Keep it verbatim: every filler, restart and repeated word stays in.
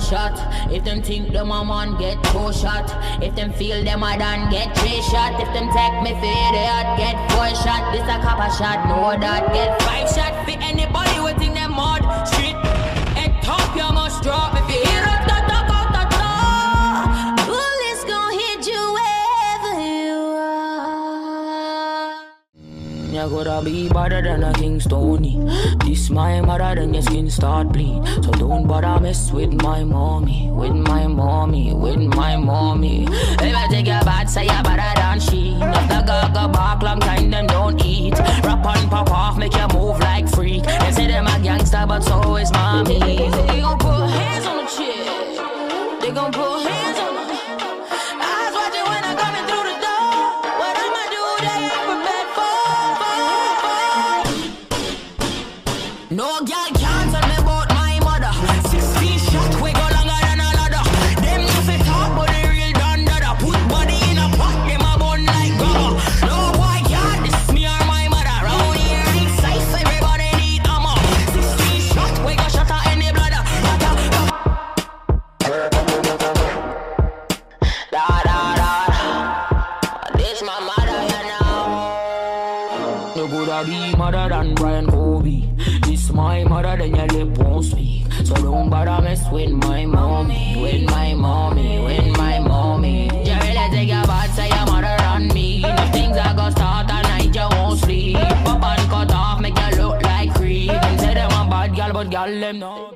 shot. If them think them a man, get two shot. If them feel them a done, get three shot. If them take me for idiot, get four shot. This a copper shot, know that. Get five shot for anybody who think them mud. Street, head top, you must drop. If you hear it, ta ta ta ta ta. Bullets gon' hit you wherever you are. You gotta be better than a King Stony. This my mother, then your skin start bleed. So don't bother mess with my mommy, with my mommy, with my mommy. If I take your bad, say you better than she. Not the gaga bark, long time them don't eat. Rap and pop off, make you move like freak. They say them a gangster, but so is mommy. They gon' put hands on the chick. They gon' put hands on the eyes watching when I coming through the door. What I'ma do, they ain't prepared for. No girl can't tell me about my mother. Six feet shot, we go longer than a ladder. Them nothing talk, but they real done dada. Put body in a pot, them a bun like rubber. No boy can't diss me or my mother. Round here in size, everybody need armor. Six feet shot, we go shot her in the bladder. Da da da da. This my mother, you know. You coulda be mother than Brian Kobe. This my mother, then your lip won't speak. So don't bother mess with my mommy, with my mommy, with my mommy. You really take your bad, say your mother on me. The things I go start at night, you won't sleep. Pop and cut off, make you look like creep. Them say them a bad girl, but girl them know.